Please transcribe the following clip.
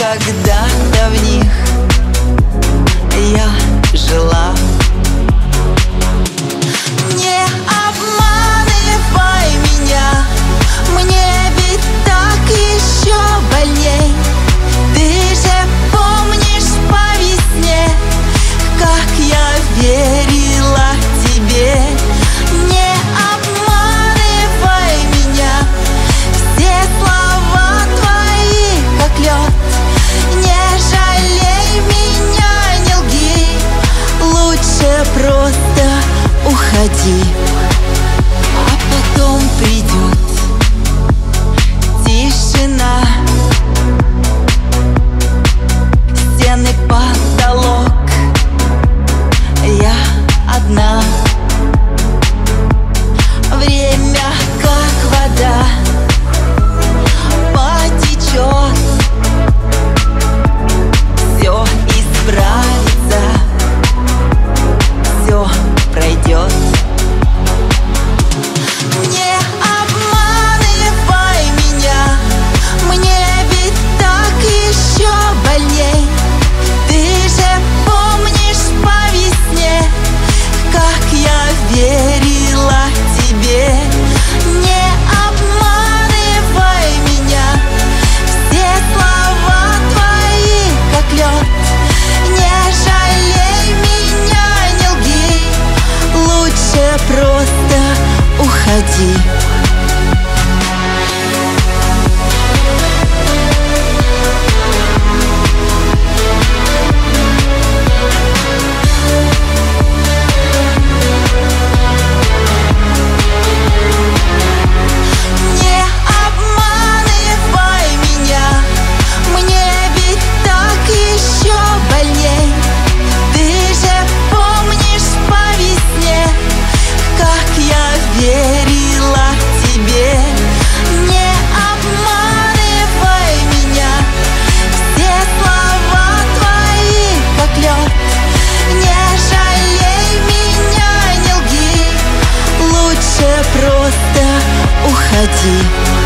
когда-то в них я жила. Не обманывай меня, мне ведь так еще больней. Ты же помнишь по весне, как я верила тебе. Не обманывай меня, все слова твои как лед. Не жалей меня, не лги, лучше просто уходи. А потом придет тишина, стены, потолок, я одна. Время как вода потечет, все исправится, все пройдет. Не обманывай меня, мне ведь так еще больней. Ты же помнишь по весне, как я верила тебе. Не обманывай меня, все слова твои как лед. Не жалей меня, не лги, лучше просто уходи. Не обманывай меня, мне ведь так еще больней. Ты же помнишь по весне, как я верила тебе. Не обманывай меня, все слова твои как лед. Не жалей меня, не лги, лучше просто уходи.